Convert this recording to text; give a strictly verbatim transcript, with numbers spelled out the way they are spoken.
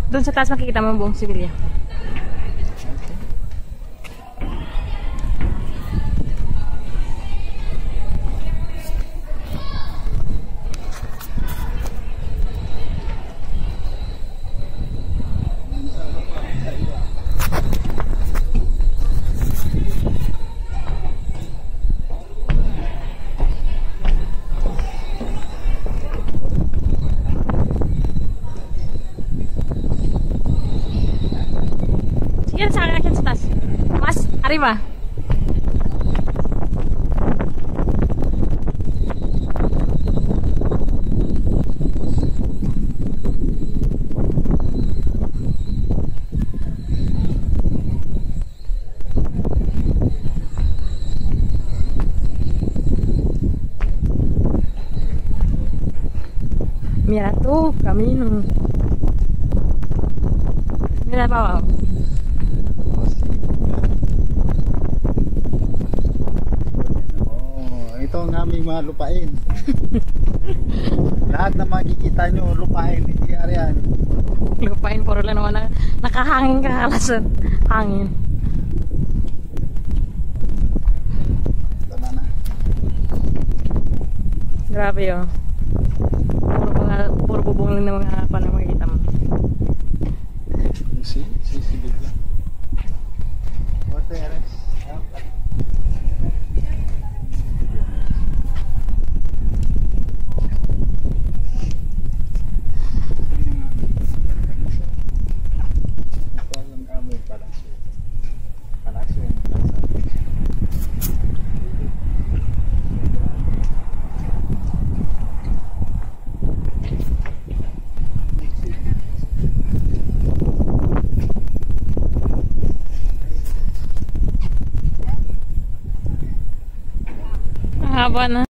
Doon sa taas makikita mo buong Sevilla. Yan sa akin sa taas. Mas, arriba. Mira tu camino. Mira pa abajo. Ito ang aming mga lupain. Lahat na makikita nyo, lupain, hindi yan. Lupain, puro lang naman na, nakahangin kakalasan. Hangin. Tama na. Grabe yun. Puro, mga, puro bubong lang na mga harapan na makikita mo. Si, si, si bigla. What the hell? Haba na.